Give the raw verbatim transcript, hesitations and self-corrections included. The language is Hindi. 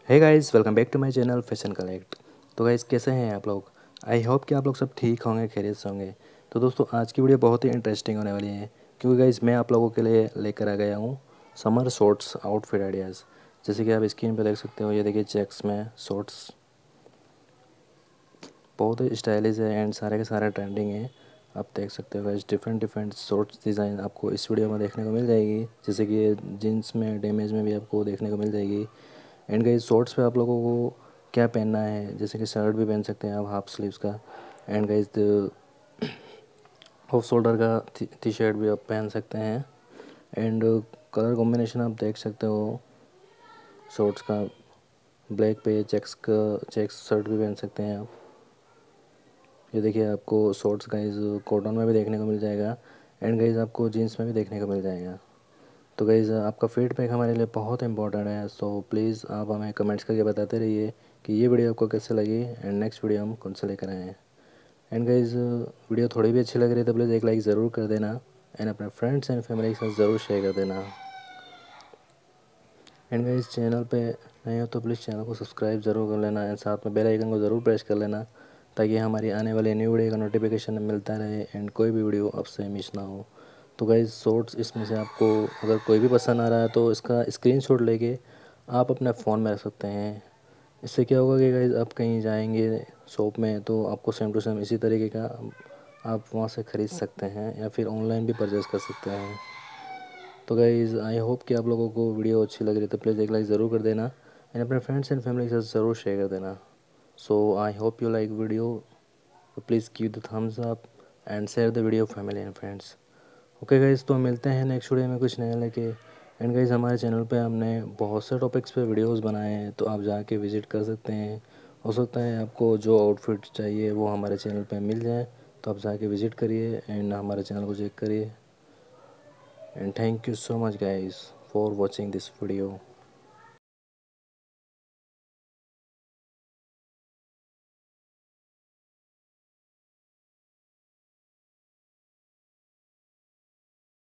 Hey guys, welcome back to my channel fashion collect. तो गाइस, कैसे हैं आप लोग? आई होप कि आप लोग सब ठीक होंगे, खैरियत से होंगे। तो दोस्तों, आज की वीडियो बहुत ही इंटरेस्टिंग होने वाली है, क्योंकि गाइस मैं आप लोगों के लिए लेकर आ गया हूँ समर शॉर्ट्स आउटफिट आइडियाज़। जैसे कि आप स्क्रीन पर देख सकते हो, ये देखिए चेक्स में शॉर्ट्स बहुत ही स्टाइलिश है एंड सारे के सारे ट्रेंडिंग है। आप देख सकते हो guys, different different shorts design आपको इस वीडियो में देखने को मिल जाएगी। जैसे कि ये जीन्स में डैमेज में भी आपको देखने को मिल जाएगी। एंड गाइस, शॉर्ट्स पे आप लोगों को क्या पहनना है, जैसे कि शर्ट भी पहन सकते हैं आप हाफ स्लीव्स का। एंड गाइस, ऑफ शोल्डर का टी शर्ट भी आप पहन सकते हैं। एंड कलर कॉम्बिनेशन आप देख सकते हो शॉर्ट्स का, ब्लैक पे चेक्स का चेक्स शर्ट भी पहन सकते हैं आप। ये देखिए, आपको शॉर्ट्स गाइस कॉटन में भी देखने को मिल जाएगा एंड गाइस आपको जीन्स में भी देखने को मिल जाएगा। तो गाइज़, आपका फीडबैक हमारे लिए बहुत इंपॉर्टेंट है, सो प्लीज़ आप हमें कमेंट्स करके बताते रहिए कि ये वीडियो आपको कैसे लगी एंड नेक्स्ट वीडियो हम कौन सा लेकर आए हैं। एंड गाइज़, वीडियो थोड़ी भी अच्छी लग रही है तो प्लीज़ एक लाइक ज़रूर कर देना एंड अपने फ्रेंड्स एंड फैमिली के साथ ज़रूर शेयर कर देना। एंड गाइज़, चैनल पे नए हो तो प्लीज़ चैनल को सब्सक्राइब ज़रूर कर लेना एंड साथ में बेल आइकन को ज़रूर प्रेस कर लेना, ताकि हमारी आने वाली न्यू वीडियो का नोटिफिकेशन मिलता रहे एंड कोई भी वीडियो आपसे मिस ना हो। तो गाइज़, शॉर्ट्स इसमें से आपको अगर कोई भी पसंद आ रहा है तो इसका स्क्रीनशॉट लेके आप अपने फ़ोन में रख सकते हैं। इससे क्या होगा कि गाइज़, आप कहीं जाएंगे शॉप में तो आपको सेम टू सेम इसी तरीके का आप वहाँ से ख़रीद सकते हैं या फिर ऑनलाइन भी परचेज़ कर सकते हैं। तो गाइज़, आई होप कि आप लोगों को वीडियो अच्छी लग रही है तो प्लीज़ एक लाइक ज़रूर कर देना एंड अपने फ्रेंड्स एंड फैमिली के साथ ज़रूर शेयर कर देना। So I hope you like video, please give the thumbs up and share the video family and friends. Okay guys, तो मिलते हैं नेक्स्ट वीडियो में कुछ नया लेके। एंड गाइज़, हमारे चैनल पे हमने बहुत से टॉपिक्स पे वीडियोस बनाए हैं, तो आप जाके विज़िट कर सकते हैं। हो सकता है आपको जो आउटफिट चाहिए वो हमारे चैनल पे मिल जाए, तो आप जाके विज़िट करिए एंड हमारे चैनल को चेक करिए। And thank you so much guys for watching this video.